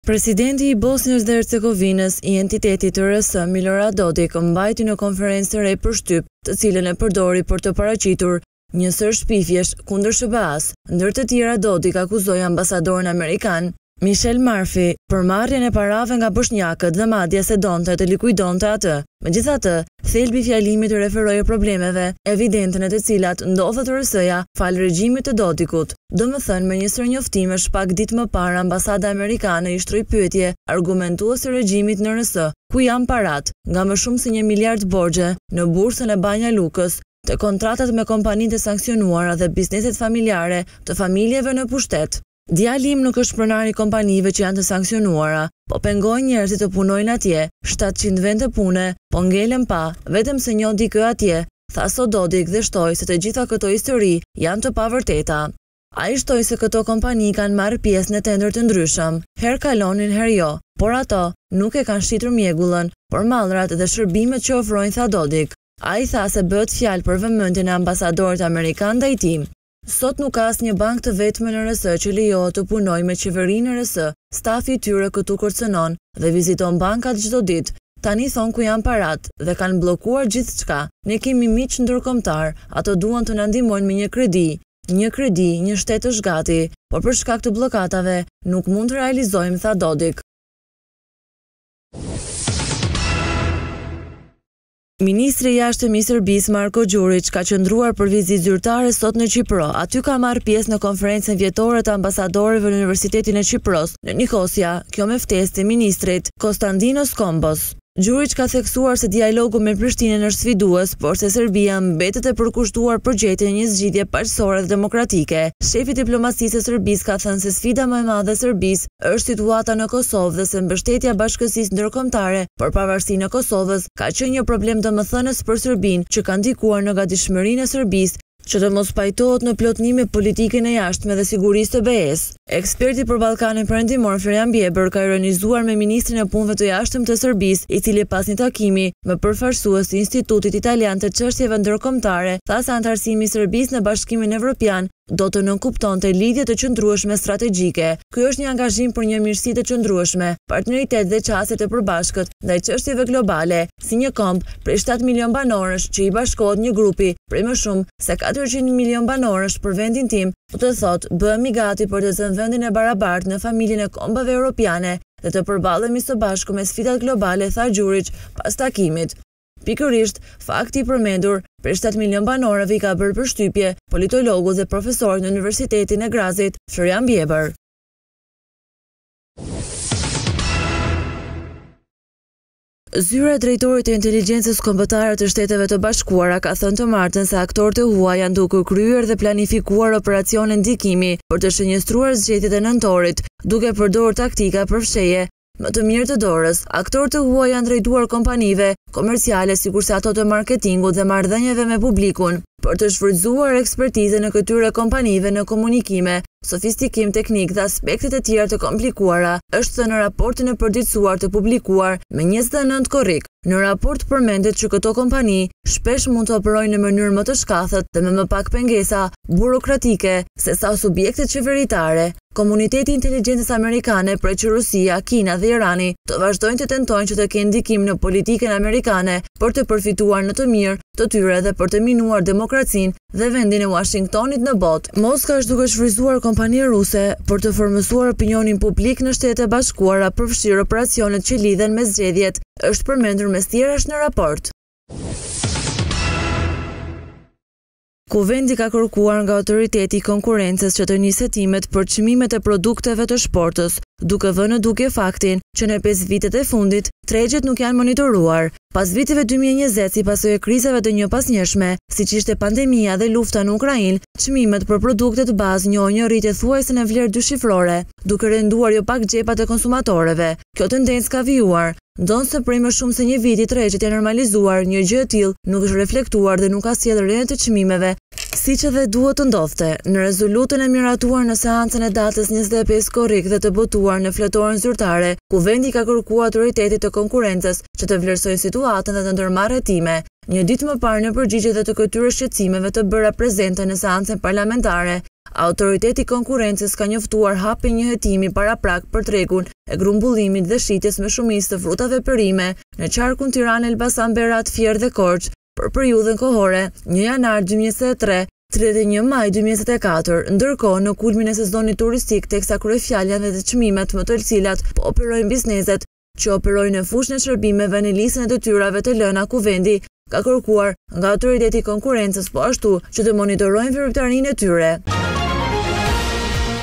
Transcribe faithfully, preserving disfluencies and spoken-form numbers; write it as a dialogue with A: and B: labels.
A: Presidenti i Bosnjës dhe Hercegovinës i entitetit të R S Milorad Dodik mbajti në konferencë të re për shtyp, të cilën e përdori për të paraqitur një sër shpifjesh kundër S B A-s. Ndër të tjera, Dodik akuzoi ambasadorin amerikan Michel Marfi për marrjen e parave nga bosnjakët dhe madje se donte të likuidonte atë. Megjithatë, thelbi i fjalimit referoi problemeve evidente në të cilat ndodhet R S-ja fal regjimit të Dodikut. Domethënë, me një sër njoftimesh pak ditë më parë, ambasada amerikane i shtroi pyetje argumentuese regjimit në R S, ku janë parat nga më shumë se një miliard borxhe në bursën e Banja Lukës, të kontratat me kompanitë e sankcionuara dhe bizneset familjare të familjeve në pushtet. Djali im nuk është pronar i kompanive që janë të sankcionuara, po pengojnë njerëzit të punojnë atje, shtatëqind vende pune, po ngelen pa, vetëm se një dikë atje, tha sot Dodik dhe shtoi se të gjitha këto histori janë të pavërteta. Ai shtoi se këto kompani kanë marrë pjesë në tender të ndryshëm, herë kalonin herë jo, por ato nuk e kanë shtitur mjegullën, por mallrat dhe shërbimet që ofrojnë, tha Dodik. Ai tha se bëhet fjalë për vëmendjen e ambasadorit amerikan ndaj tij. Sot nuk ka asnjë bank të vetme në R S që lejohet të punojë me qeverinë R S. Stafi i tyre këtu kërcënon dhe viziton bankat çdo ditë. Tani thon ku janë parat dhe kanë bllokuar gjithçka. Ne kemi miq ndërkombëtar, ato duan të na ndihmojnë me një kredi. Një kredi, një shtet është gati, por për shkak të bllokatave nuk mund të realizojmë, tha Dodik. Ministri i jashtëm i Serbisë Marko Đurić ka qëndruar për vizitë zyrtare sot në Qipro. Aty ka marrë pjesë në konferencën vjetore të ambasadorëve në Universitetin e Qipros, në Nikosja, kjo me ftesë të ministrit Konstantinos Kombos. Đurić ka theksuar se dialogu me Prishtinën është sfidues, por se Serbia mbetet e përkushtuar për gjetjen e një zgjidhje paqësore dhe demokratike. Shefi i diplomacisë së Serbisë ka thënë se sfida më e madhe e Serbisë është situata në Kosovë dhe se mbështetja e bashkësisë ndërkombëtare për pavarësinë e Kosovës ka qenë një problem domethënës për Serbinë, që ka ndikuar në gatishmërinë e Serbisë që të mos pajtohet në plotënim me politikën e jashtme dhe sigurisë të B E-s. Eksperti për Ballkanin Perëndimor Florian Bieber ka ironizuar me ministrin e punëve të jashtëm të Serbisë, i cili pas një takimi me përfaqësues të Institutit Italian të Çështjeve Ndërkombëtare, tha se anëtarësimi i Serbisë në Bashkimin Evropian do të nënkuptonte lidhje të qëndrueshme strategjike. Ky është një angazhim për një mirësi të qëndrueshme, partneritet dhe qasje të përbashkët ndaj çështjeve globale, si një komb prej shtatë milion banorësh që i bashkohet një grupi prej më shumë se katërqind milion banorësh për vendin tim, do të thotë bëhemi gati për të zënë vendin e barabartë në familjen e kombave europiane dhe të përballemi së bashku me sfidat globale, tha Đurić pas takimit. Pikërisht, fakti i përmendur prej shtatë milion banorëve i ka bërë përshtypje politologu dhe profesor në Universitetin e Grazit, Florian Bieber. Zyra e drejtorit të inteligjencës kombëtare të Shteteve të Bashkuara ka thënë të martën se aktorët e huaj janë duke kryer dhe planifikuar operacione ndikimi për të shënjestruar zgjedhjet e nëntorit, duke përdorur taktika përfshjeje më të mirë të dorës. Aktorët e huaj janë drejtuar kompanive komerciale, sikurse ato të marketingut dhe marrëdhënieve me publikun, për të shfrytzuar ekspertizën e këtyre kompanive në komunikime, sofistikim teknik dhe aspektet e tjera të komplikuara, është thënë në raportin e përditësuar të publikuar me njëzet e nëntë korrik. Në raport përmendet që këto kompani shpesh mund të operojnë në mënyrë më të shkathët dhe me më pak pengesa burokratike se sa subjektet qeveritare. Komuniteti i inteligjencës amerikane, preq Rusia, Kina dhe Irani, të vazhdojnë të tentojnë që të kenë ndikim në politikën amerikane për të përfituar në të mirë të tyre dhe për të minuar demokracinë dhe vendin e Washingtonit në botë. Moska është duke shfrytzuar kompani ruse për të formësuar opinionin publik në Shtetet e Bashkuara për fshirë operacionet që lidhen me zgjedhjet, është përmendur mes tjerash në raport. Kuvendi ka kërkuar nga Autoriteti i Konkurrencës që të nisë hetimet për çmimet e produkteve të shportës, duke vënë në dukje faktin që në pesë vitet e fundit tregjet nuk janë monitoruar. Pas viteve dy mijë e njëzet, si pasojë e krizave të njëpasnjëshme, siç ishte pandemia dhe lufta në Ukrainë, çmimet për produktet bazë njohin një rritje thuajse në vlerë dyshifrore, duke renduar jo pak xhepat e konsumatorëve. Kjo tendencë ka vijuar, ndonse prej më shumë se një viti tregjet janë normalizuar, një gjë e tillë nuk është reflektuar dhe nuk ka sjellë rritje të çmimeve, siç edhe duhet të ndodhte. Në rezolutën e miratuar në seancën e datës njëzet e pesë korrik dhe të botuar në fletoren zyrtare, Kuvendi ka kërkuar Autoritetit të Konkurrencës që të vlerësojë situatën dhe të ndërmarrë hetime. Një ditë më parë në përgjigje të këtyre shqetësimeve të bëra prezente në seancën parlamentare, Autoriteti i konkurrencës ka njoftuar hapjen një hetimi paraprak për tregun e grumbullimit dhe shitjes me shumicë të frutave perime në qarkun Tiranë, Elbasan, Berat, Fier dhe Korçë për periudhën kohore një janar dy mijë e njëzet e tre tridhjet e një maj dy mijë e njëzet e katër, ndërkohë në kulmin e sezonit turistik teksa kryefjalja dhe të çmimet më të cilat po operojnë bizneset që operojnë në fushën e shërbimeve në listën e detyrave të lëna kuvendi ka kërkuar nga autoriteti i konkurrencës po ashtu që të monitorojnë veprimtarinë e tyre.